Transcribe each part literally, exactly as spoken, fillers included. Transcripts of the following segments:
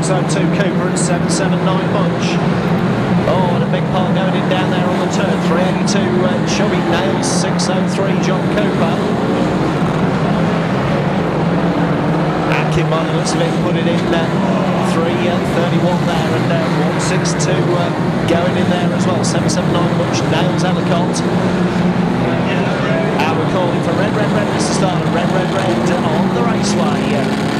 six oh two Cooper and seven seven nine Munch. Oh, and a big part going in down there on the turn. three eighty-two uh, Chubby nails six oh three John Cooper. Atkin by the looks of it put it in uh, three thirty-one there, and uh, one sixty-two uh, going in there as well. seven seven nine Munch nails Ellicott. And we're calling for red, red, red, Mister Starter. Red, red, red on the raceway.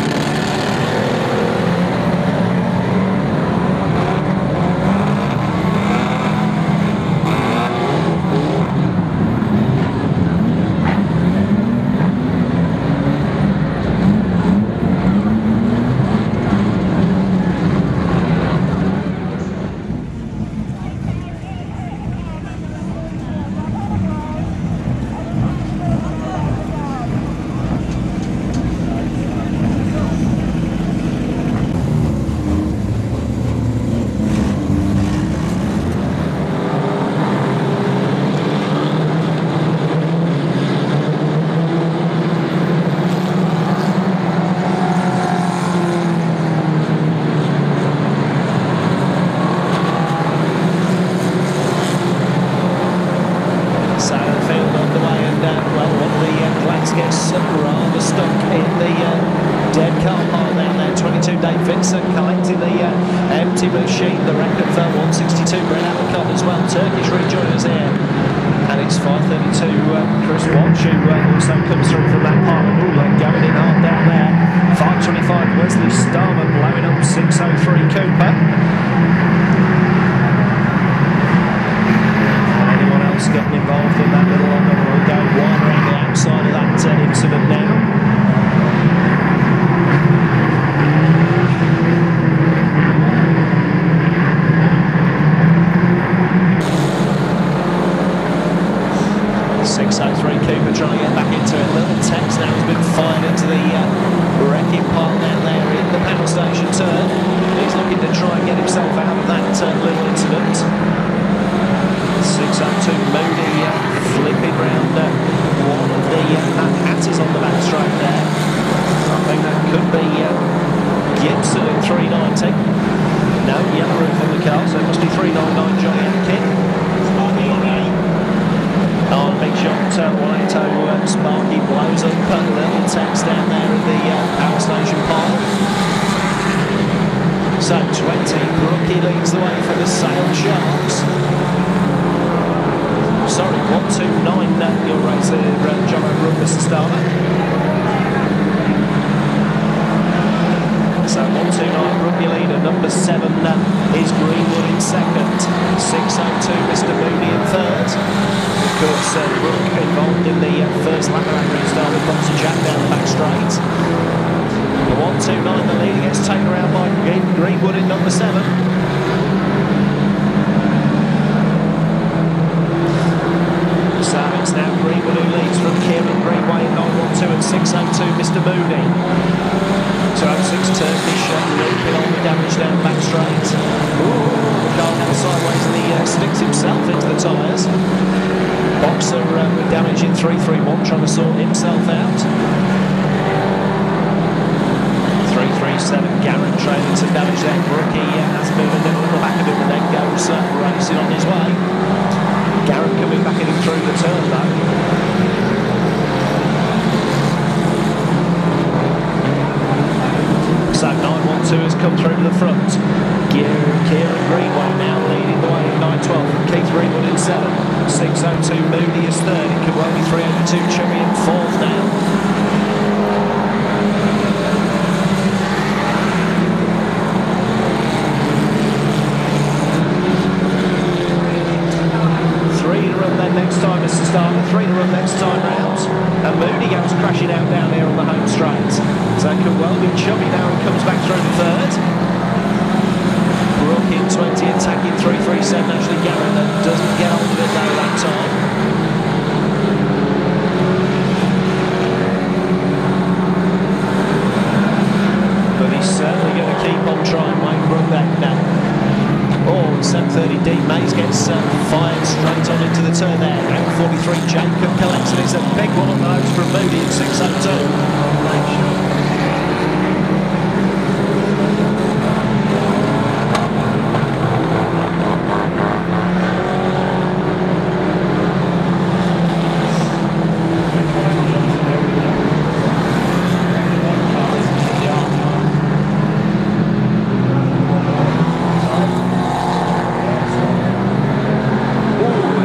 seven thirty D Mays gets uh, fired straight on into the turn there. Rank forty-three Jacob collects it. It's a big one on the nose from Moody in six oh two.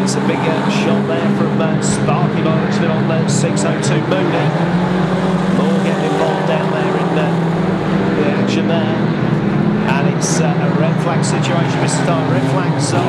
It's a big uh, shot there from uh, Sparky Lawrenceville on the six oh two Mooney. More getting involved down there in uh, the action there. And it's uh, a red flag situation, Mister Starr. Red flags on